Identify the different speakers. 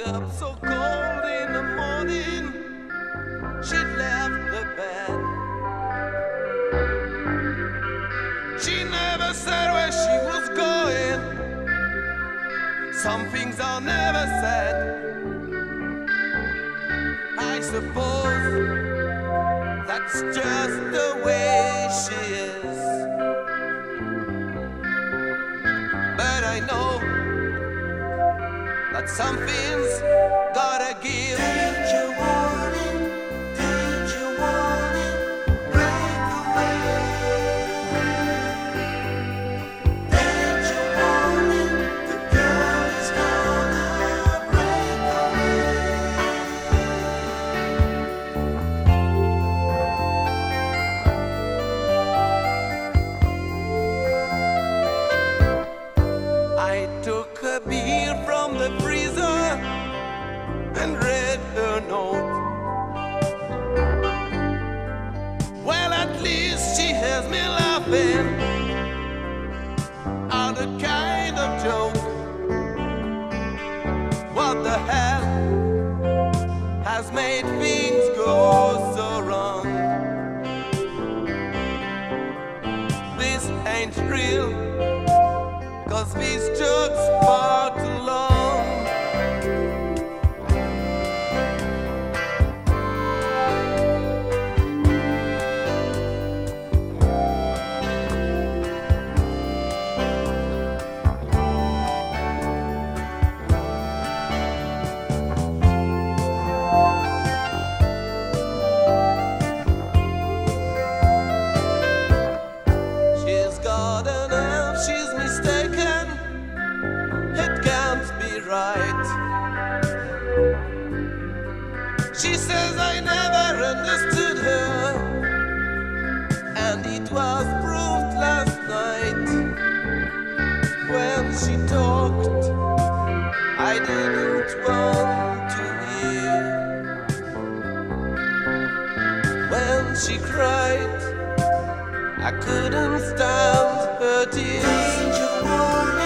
Speaker 1: up so cold in the morning. She'd left the bed. She never said where she was going. Some things are never said. I suppose that's just the way she is. But I know that something's gotta give.
Speaker 2: Danger warning, break away. Danger warning, the girl is gonna break
Speaker 1: I took a beer from the freezer and read her note. Well, at least she has me laughing at a kind of joke. What the hell has made things go so wrong? This ain't real, 'cause these jokes far too long. She's got an elf, she's mistaken. It can't be right. She says I never understood her, and it was proved last night. When she talked, I didn't want to hear. When she cried, I couldn't stand her tears.
Speaker 2: Danger warning.